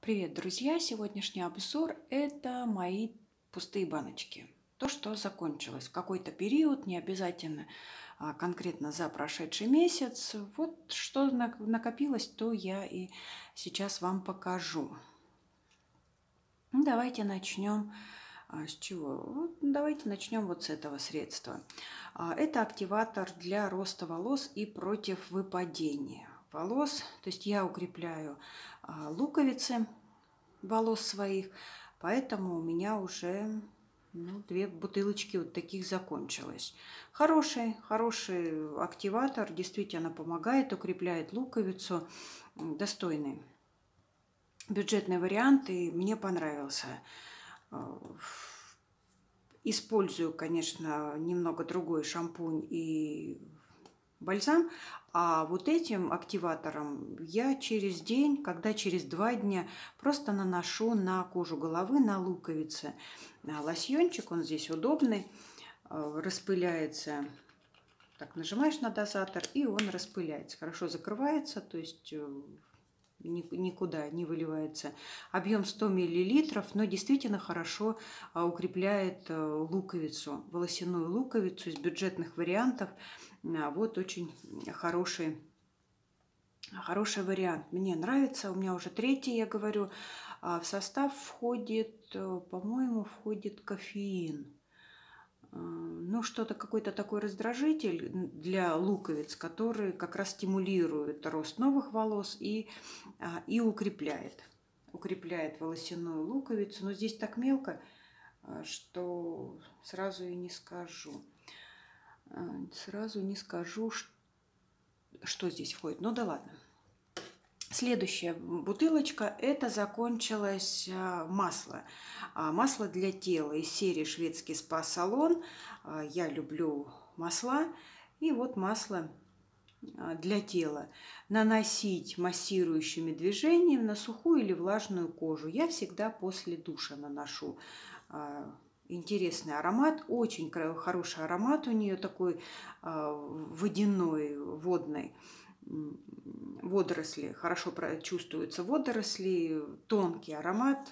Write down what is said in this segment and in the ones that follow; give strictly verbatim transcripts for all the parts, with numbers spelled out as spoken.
Привет, друзья! Сегодняшний обзор – это мои пустые баночки. То, что закончилось в какой-то период, не обязательно а, конкретно за прошедший месяц. Вот что на- накопилось, то я и сейчас вам покажу. Ну, давайте начнем а, с чего? Вот, давайте начнем вот с этого средства. А, Это активатор для роста волос и против выпадения волос. То есть я укрепляю а, луковицы волос своих, поэтому у меня уже ну, две бутылочки вот таких закончилось. Хороший, хороший активатор, действительно помогает, укрепляет луковицу, м, достойный бюджетный вариант, и мне понравился. Э, Использую, конечно, немного другой шампунь и бальзам, а вот этим активатором я через день, когда через два дня просто наношу на кожу головы, на луковицы а, лосьончик, он здесь удобный, а, распыляется. Так, нажимаешь на дозатор, и он распыляется. Хорошо закрывается, то есть э, ни- никуда не выливается. Объем сто миллилитров, но действительно хорошо а, укрепляет э, луковицу, волосяную луковицу из бюджетных вариантов. А, Вот очень хороший, хороший вариант. Мне нравится. У меня уже третий, я говорю. А В состав входит, э, по-моему, входит кофеин. А, Ну, что-то, какой-то такой раздражитель для луковиц, который как раз стимулирует рост новых волос и, а, и укрепляет. Укрепляет волосяную луковицу. Но здесь так мелко, а, что сразу и не скажу. А, Сразу не скажу, ш- что здесь входит. Ну да ладно. Следующая бутылочка – это закончилось а, масло. А, Масло для тела из серии «Шведский спа-салон». А, Я люблю масла. И вот масло а, для тела. Наносить массирующими движениями на сухую или влажную кожу. Я всегда после душа наношу. А, Интересный аромат, очень кра- хороший аромат у нее такой а, водяной, водный. М, Водоросли, хорошо про- чувствуются водоросли, тонкий аромат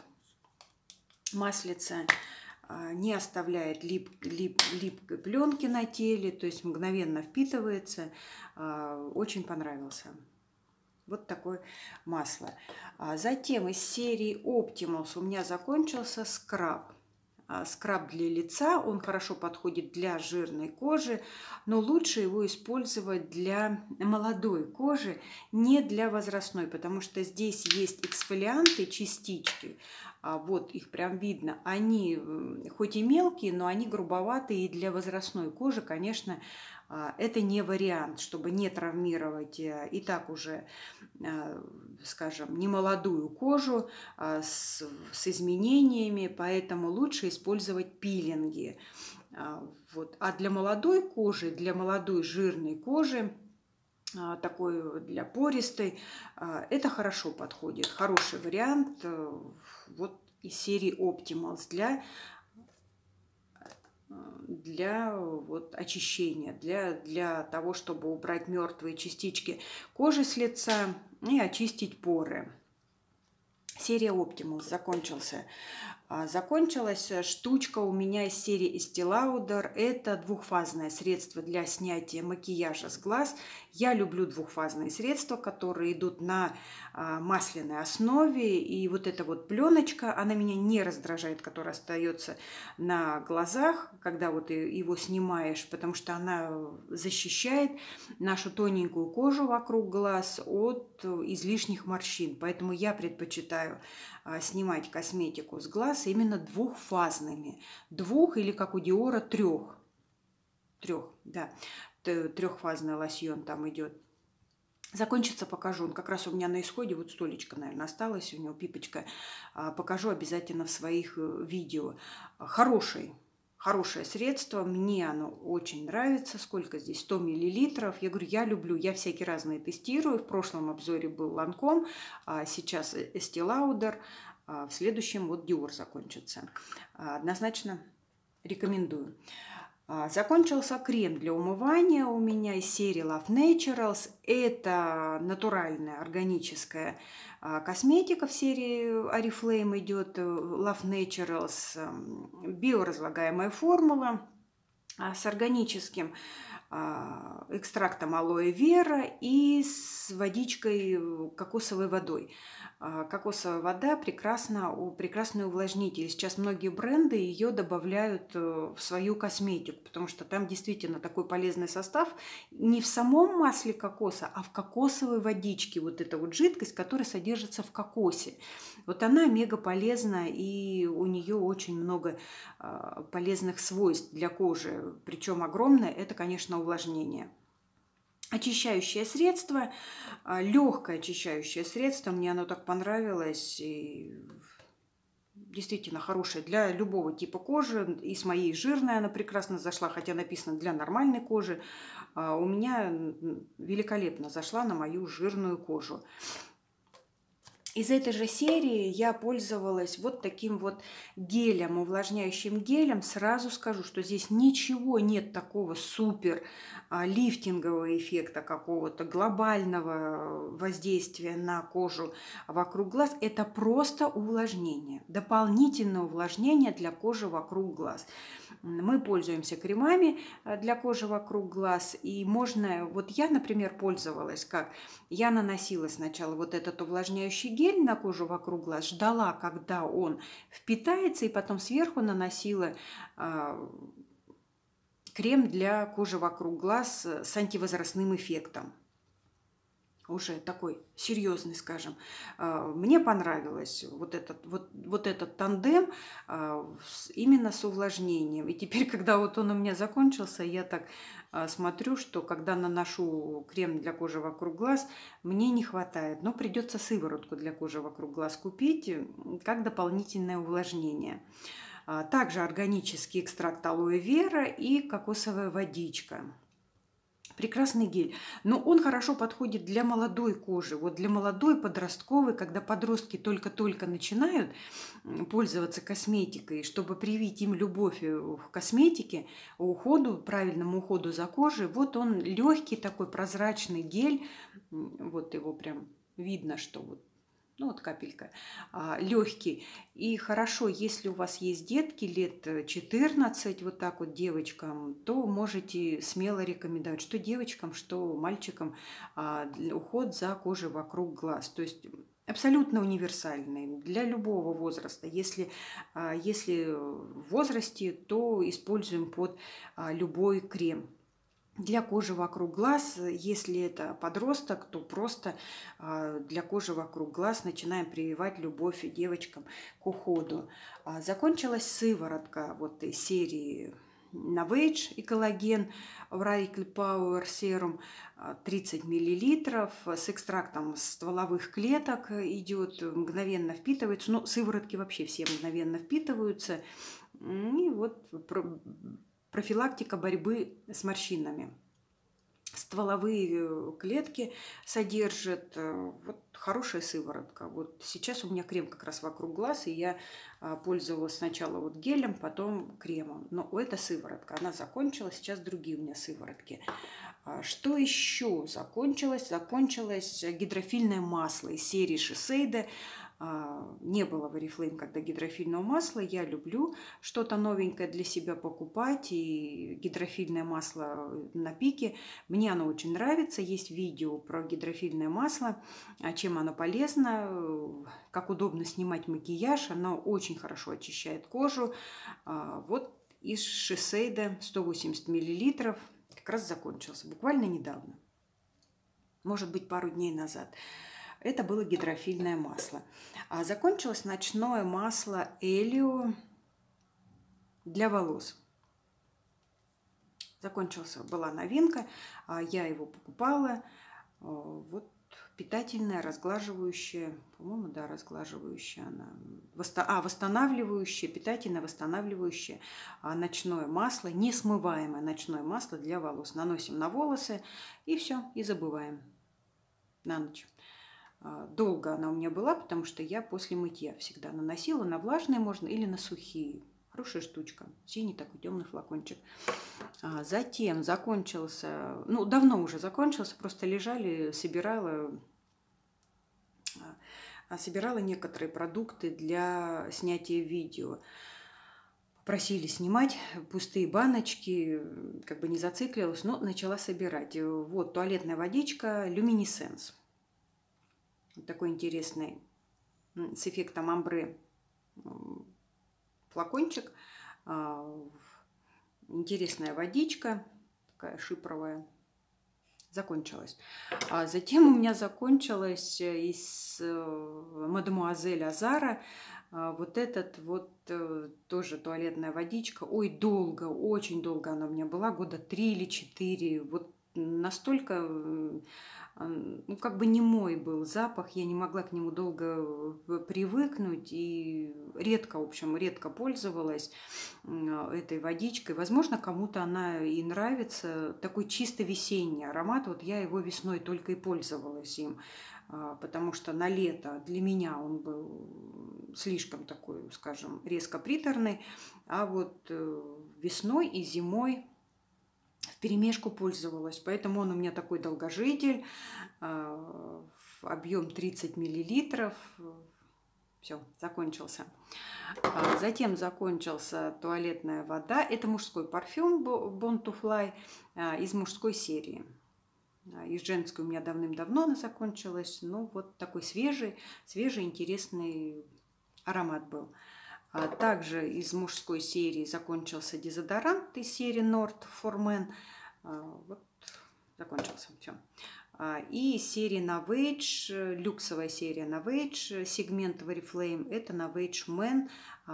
маслица, а, не оставляет лип, лип, липкой пленки на теле, то есть мгновенно впитывается. А, Очень понравился. Вот такое масло. А Затем из серии Optimals у меня закончился скраб. А, Скраб для лица, он хорошо подходит для жирной кожи, но лучше его использовать для молодой кожи, не для возрастной, потому что здесь есть эксфолианты, частички, а, вот их прям видно. Они м, хоть и мелкие, но они грубоватые, и для возрастной кожи, конечно, а, это не вариант, чтобы не травмировать э, и так уже, э, скажем, немолодую кожу а, с, с изменениями, поэтому лучше использовать пилинги. А, Вот. А для молодой кожи, для молодой жирной кожи, а, такой для пористой, а, это хорошо подходит. Хороший вариант э, вот из серии Optimals для для вот очищения, для, для того, чтобы убрать мертвые частички кожи с лица и очистить поры. Серия Optimals закончился. А, Закончилась э, штучка у меня из серии Estee Lauder. Это двухфазное средство для снятия макияжа с глаз. Я люблю двухфазные средства, которые идут на а, масляной основе. И вот эта вот пленочка, она меня не раздражает, которая остается на глазах, когда вот и- его снимаешь, потому что она защищает нашу тоненькую кожу вокруг глаз от э, излишних морщин. Поэтому я предпочитаю а, снимать косметику с глаз именно двухфазными. Двух или, как у Диора, трех. Трех, да. Т- Трехфазный лосьон там идет. Закончится, покажу. Он как раз у меня на исходе, вот столечко, наверное, осталось, у него пипочка. А, Покажу обязательно в своих э, видео. Хороший, хорошее средство, мне оно очень нравится. Сколько здесь? сто миллилитров. Я говорю, я люблю, я всякие разные тестирую. В прошлом обзоре был Lancome, а сейчас Estee Lauder. А В следующем вот Dior закончится. А, Однозначно рекомендую. Закончился крем для умывания у меня из серии Love Naturals. Это натуральная, органическая косметика в серии Oriflame идет. Love Naturals, биоразлагаемая формула с органическим экстрактом алоэ вера и с водичкой, кокосовой водой. Кокосовая вода прекрасно, прекрасный увлажнитель. Сейчас многие бренды ее добавляют в свою косметику, потому что там действительно такой полезный состав не в самом масле кокоса, а в кокосовой водичке. Вот эта вот жидкость, которая содержится в кокосе. Вот она мега полезна, и у нее очень много полезных свойств для кожи. Причем огромное, это, конечно, увлажнение. Очищающее средство, легкое очищающее средство, мне оно так понравилось, и действительно хорошее для любого типа кожи, и с моей жирной она прекрасно зашла, хотя написано для нормальной кожи, у меня великолепно зашла на мою жирную кожу. Из этой же серии я пользовалась вот таким вот гелем, увлажняющим гелем. Сразу скажу, что здесь ничего нет такого супер лифтингового эффекта, какого-то глобального воздействия на кожу вокруг глаз. Это просто увлажнение, дополнительное увлажнение для кожи вокруг глаз. Мы пользуемся кремами для кожи вокруг глаз, и можно, вот я, например, пользовалась как, я наносила сначала вот этот увлажняющий гель на кожу вокруг глаз, ждала, когда он впитается, и потом сверху наносила э, крем для кожи вокруг глаз с антивозрастным эффектом. Уже такой серьезный, скажем. Мне понравилось вот этот, вот, вот этот тандем именно с увлажнением. И теперь, когда вот он у меня закончился, я так смотрю, что когда наношу крем для кожи вокруг глаз, мне не хватает. Но придется сыворотку для кожи вокруг глаз купить, как дополнительное увлажнение. Также органический экстракт алоэ вера и кокосовая водичка. Прекрасный гель, но он хорошо подходит для молодой кожи, вот для молодой, подростковой, когда подростки только-только начинают пользоваться косметикой, чтобы привить им любовь к косметике, уходу, правильному уходу за кожей. Вот он легкий такой прозрачный гель, вот его прям видно, что вот. Ну вот капелька, легкий. И хорошо, если у вас есть детки лет четырнадцать, вот так вот девочкам, то можете смело рекомендовать, что девочкам, что мальчикам, уход за кожей вокруг глаз. То есть абсолютно универсальный для любого возраста. Если, если в возрасте, то используем под любой крем. Для кожи вокруг глаз, если это подросток, то просто для кожи вокруг глаз начинаем прививать любовь девочкам к уходу. Закончилась сыворотка вот из серии Novage и коллаген Radical Power Serum тридцать миллилитров с экстрактом стволовых клеток идет, мгновенно впитывается. Ну, сыворотки вообще все мгновенно впитываются. И вот профилактика борьбы с морщинами. Стволовые клетки содержат. Вот хорошая сыворотка. Вот сейчас у меня крем как раз вокруг глаз, и я пользовалась сначала вот гелем, потом кремом. Но эта сыворотка, она закончилась, сейчас другие у меня сыворотки. Что еще закончилось? Закончилось гидрофильное масло из серии Шисейда. Не было в Oriflame, когда гидрофильного масла. Я люблю что-то новенькое для себя покупать. И гидрофильное масло на пике. Мне оно очень нравится. Есть видео про гидрофильное масло, чем оно полезно, как удобно снимать макияж. Оно очень хорошо очищает кожу. Вот из Шисейда сто восемьдесят миллилитров как раз закончился. Буквально недавно. Может быть, пару дней назад. Это было гидрофильное масло. А закончилось ночное масло Элио для волос. Закончился, была новинка. Я его покупала. Вот питательное, разглаживающее. По-моему, да, разглаживающее она. А, восстанавливающее, питательное, восстанавливающее ночное масло. Несмываемое ночное масло для волос. Наносим на волосы и все, и забываем на ночь. Долго она у меня была, потому что я после мытья всегда наносила. На влажные можно или на сухие. Хорошая штучка. Синий такой темный флакончик. А затем закончился, ну, давно уже закончился, просто лежали, собирала, собирала некоторые продукты для снятия видео. Просили снимать пустые баночки, как бы не зациклилась, но начала собирать. Вот туалетная водичка Luminescence. Такой интересный с эффектом амбре флакончик. Интересная водичка, такая шипровая. Закончилась. А затем у меня закончилась из Мадемуазель Азара вот этот вот тоже туалетная водичка. Ой, долго, очень долго она у меня была, года три или четыре. Вот настолько, ну, как бы не мой был запах, я не могла к нему долго привыкнуть и редко, в общем, редко пользовалась этой водичкой. Возможно, кому-то она и нравится. Такой чисто весенний аромат. Вот я его весной только и пользовалась им, потому что на лето для меня он был слишком такой, скажем, резко приторный, а вот весной и зимой вперемешку пользовалась. Поэтому он у меня такой долгожитель, объем тридцать миллилитров. Все, закончился. Затем закончился туалетная вода. Это мужской парфюм Born to Fly из мужской серии. Из женской у меня давным-давно она закончилась. Ну, вот такой свежий, свежий, интересный аромат был. Также из мужской серии закончился дезодорант из серии Nord for Men. Вот, закончился. Все. И серия Novage, люксовая серия Novage, сегмент Oriflame, это Novage Men,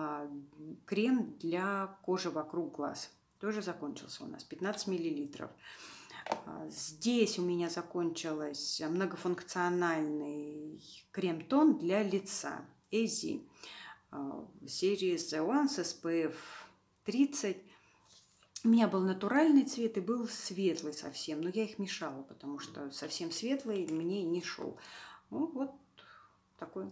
крем для кожи вокруг глаз. Тоже закончился у нас, пятнадцать миллилитров. Здесь у меня закончился многофункциональный крем-тон для лица Эзи серии The One с эс пи эф тридцать. У меня был натуральный цвет и был светлый совсем, но я их мешала, потому что совсем светлый мне не шел. Ну, вот такой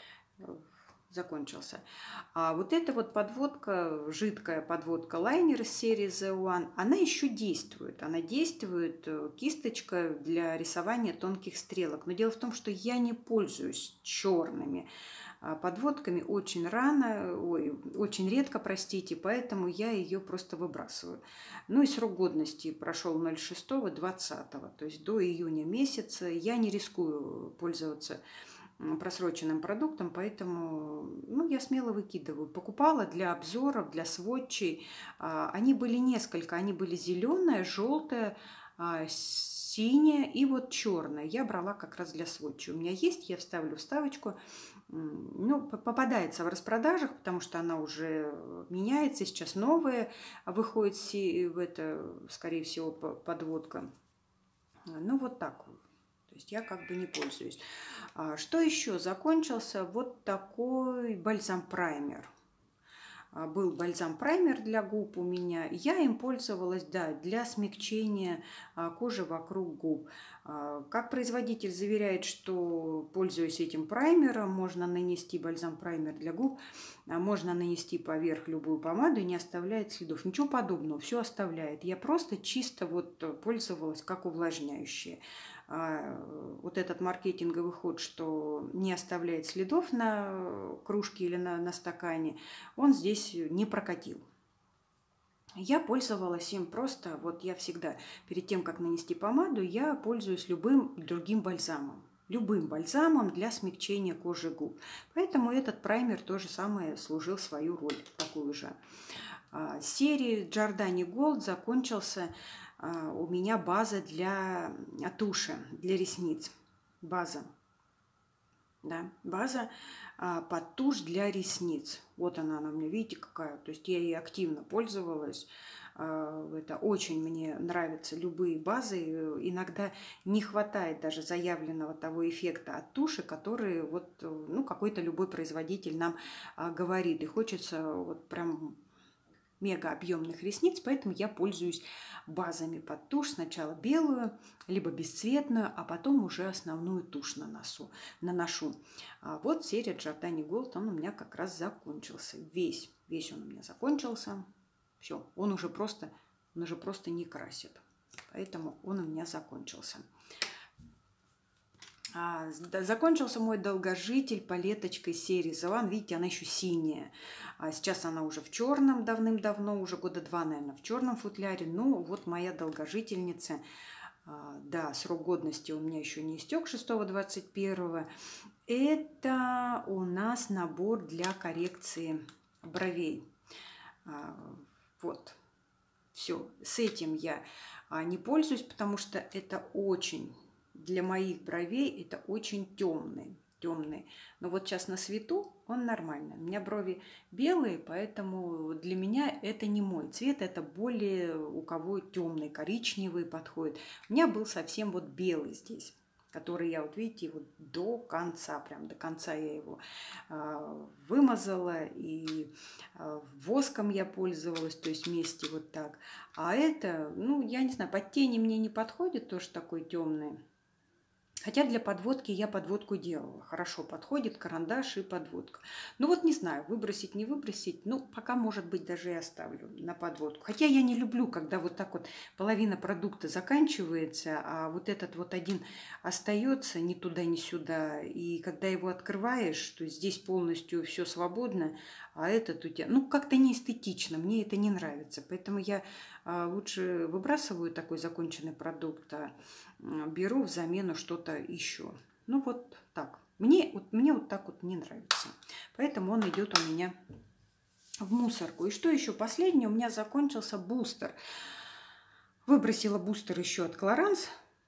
закончился. А вот эта вот подводка, жидкая подводка лайнер из серии The One, она еще действует. Она действует, кисточка для рисования тонких стрелок. Но дело в том, что я не пользуюсь черными подводками очень рано, ой, очень редко, простите, поэтому я ее просто выбрасываю. Ну и срок годности прошел ноль шестого двадцатого, то есть до июня месяца. Я не рискую пользоваться просроченным продуктом, поэтому, ну, я смело выкидываю. Покупала для обзоров, для сводчей. Они были несколько, они были зеленая, желтая, синяя и вот черная. Я брала как раз для сводчей. У меня есть, я вставлю вставочку. Ну, попадается в распродажах, потому что она уже меняется. Сейчас новая выходит, в это, скорее всего, подводка. Ну, вот так вот. То есть я как бы не пользуюсь. Что еще? Закончился вот такой бальзам-праймер. Был бальзам-праймер для губ у меня. Я им пользовалась, да, для смягчения кожи вокруг губ. Как производитель заверяет, что, пользуясь этим праймером, можно нанести бальзам-праймер для губ, можно нанести поверх любую помаду и не оставляет следов. Ничего подобного, все оставляет. Я просто чисто вот пользовалась как увлажняющее. Вот этот маркетинговый ход, что не оставляет следов на кружке или на, на стакане, он здесь не прокатил. Я пользовалась им просто, вот я всегда, перед тем, как нанести помаду, я пользуюсь любым другим бальзамом. Любым бальзамом для смягчения кожи губ. Поэтому этот праймер тоже самое служил свою роль, такую же. Серии Giordani Gold закончился у меня база для туши, для ресниц. База. Да, база под тушь для ресниц. Вот она, она у меня, видите, какая. То есть я ей активно пользовалась. Это очень мне нравятся любые базы. Иногда не хватает даже заявленного того эффекта от туши, который вот, ну, какой-то любой производитель нам говорит. И хочется вот прям мега объемных ресниц, поэтому я пользуюсь базами под тушь. Сначала белую, либо бесцветную, а потом уже основную тушь наношу. наношу. А вот серия Giordani Gold, он у меня как раз закончился. Весь, весь он у меня закончился. Все, он уже просто, он уже просто не красит. Поэтому он у меня закончился. А, закончился мой долгожитель палеточкой серии The One. Видите, она еще синяя. А сейчас она уже в черном давным-давно, уже года два, наверное, в черном футляре. Ну, вот моя долгожительница. А, да, срок годности у меня еще не истек, шестого двадцать первого. Это у нас набор для коррекции бровей. А, вот. Все. С этим я а, не пользуюсь, потому что это очень... Для моих бровей это очень темный, темный. Но вот сейчас на свету он нормальный. У меня брови белые, поэтому для меня это не мой цвет. Это более у кого темный, коричневый подходит. У меня был совсем вот белый здесь, который я, вот видите, вот до конца, прям до конца я его э, вымазала. И э, воском я пользовалась, то есть вместе вот так. А это, ну, я не знаю, под тени мне не подходит, тоже такой темный. Хотя для подводки я подводку делала. Хорошо подходит карандаш и подводка. Ну вот не знаю, выбросить, не выбросить. Ну, пока, может быть, даже и оставлю на подводку. Хотя я не люблю, когда вот так вот половина продукта заканчивается, а вот этот вот один остается ни туда, ни сюда. И когда его открываешь, то здесь полностью все свободно, а этот у тебя... Ну, как-то неэстетично, мне это не нравится. Поэтому я а, лучше выбрасываю такой законченный продукт, а беру в замену что-то еще. Ну вот так. Мне вот, мне вот так вот не нравится. Поэтому он идет у меня в мусорку. И что еще последнее? У меня закончился бустер. Выбросила бустер еще от Clarins.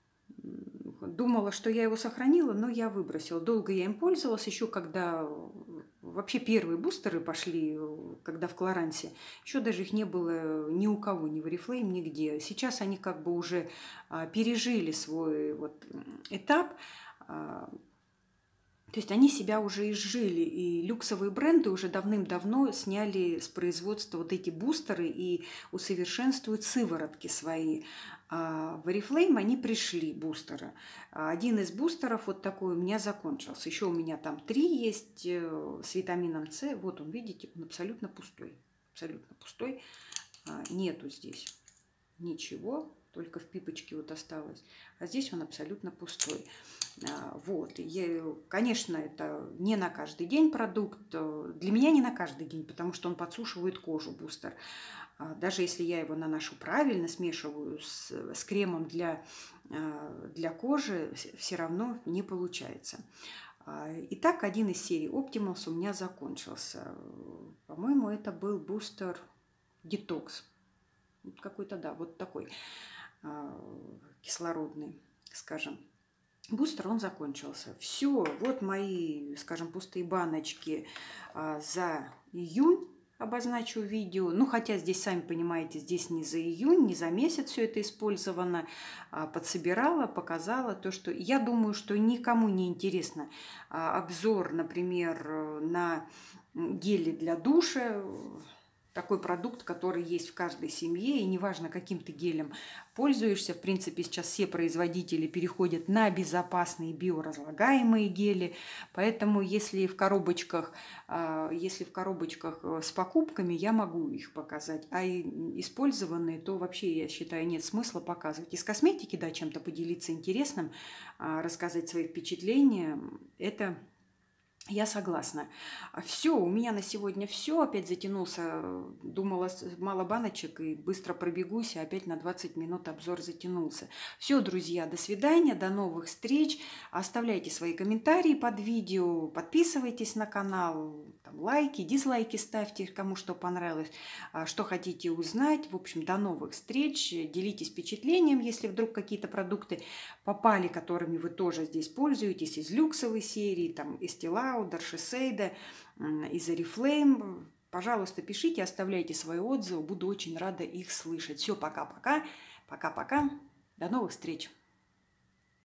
Думала, что я его сохранила, но я выбросила. Долго я им пользовалась. Еще когда вообще первые бустеры пошли, когда в Кларансе, еще даже их не было ни у кого, ни в Oriflame, нигде. Сейчас они как бы уже пережили свой вот этап. То есть они себя уже изжили, и люксовые бренды уже давным-давно сняли с производства вот эти бустеры и усовершенствуют сыворотки свои. А в Oriflame они пришли, бустеры. Один из бустеров вот такой у меня закончился. Еще у меня там три есть с витамином С. Вот он, видите, он абсолютно пустой. Абсолютно пустой. Нету здесь ничего, только в пипочке вот осталось. А здесь он абсолютно пустой. Вот. Я, конечно, это не на каждый день продукт. Для меня не на каждый день, потому что он подсушивает кожу, бустер. Даже если я его наношу правильно, смешиваю с, с кремом для, для кожи, все равно не получается. Итак, один из серий Optimals у меня закончился. По-моему, это был бустер Detox. Какой-то, да, вот такой кислородный, скажем. Бустер, он закончился. Все, вот мои, скажем, пустые баночки а, за июнь обозначу видео. Ну, хотя здесь, сами понимаете, здесь не за июнь, не за месяц все это использовано. А, подсобирала, показала то, что... Я думаю, что никому не интересно а, обзор, например, на гели для душа. Такой продукт, который есть в каждой семье, и неважно, каким ты гелем пользуешься. В принципе, сейчас все производители переходят на безопасные биоразлагаемые гели. Поэтому, если в коробочках, если в коробочках с покупками, я могу их показать. А использованные, то вообще, я считаю, нет смысла показывать. Из косметики, да, чем-то поделиться интересным, рассказать свои впечатления, это... Я согласна. Все, у меня на сегодня все. Опять затянулся. Думала, мало баночек и быстро пробегусь. И опять на двадцать минут обзор затянулся. Все, друзья, до свидания, до новых встреч. Оставляйте свои комментарии под видео. Подписывайтесь на канал. Там, лайки, дизлайки ставьте, кому что понравилось. Что хотите узнать. В общем, до новых встреч. Делитесь впечатлением, если вдруг какие-то продукты попали, которыми вы тоже здесь пользуетесь. Из люксовой серии, там, из Estée Lauder, Shiseido, из Oriflame. Пожалуйста, пишите, оставляйте свои отзывы. Буду очень рада их слышать. Все, пока-пока. Пока-пока. До новых встреч.